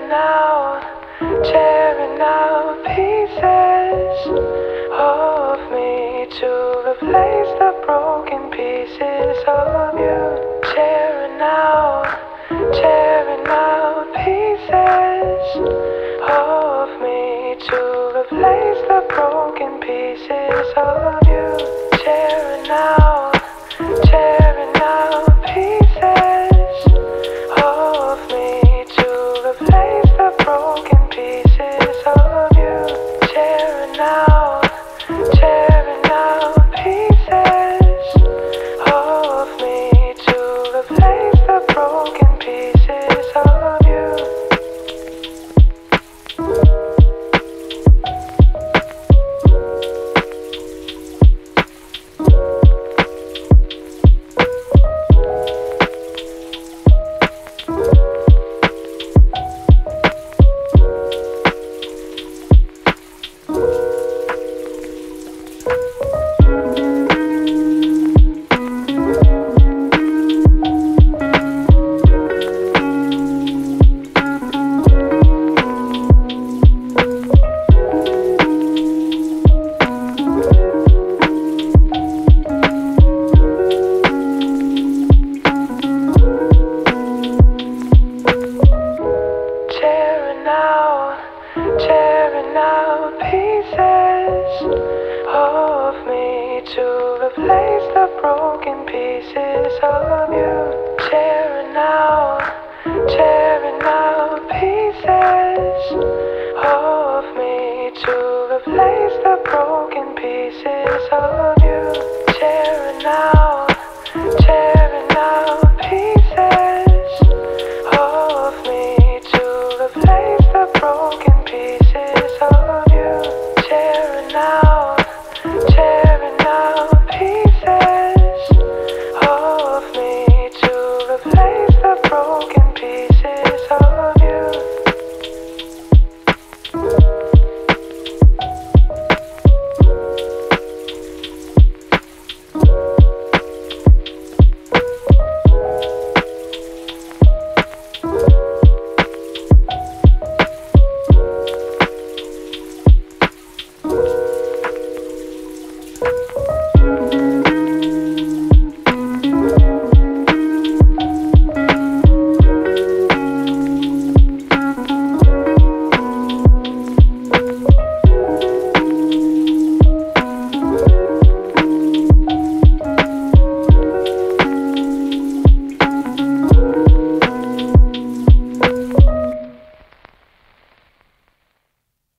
out, tearing out pieces of me to replace the broken pieces of you. Tearing out pieces of me to replace the broken pieces of you. Tearing out pieces of me to replace the broken pieces of you. Tearing out pieces of me to replace the broken pieces of you. Tearing out pieces of me to replace the broken pieces of you. Tearing out pieces of me to replace the broken pieces of you. Tearing out pieces of me to replace the broken pieces of you. Tearing out pieces of me to replace the broken pieces.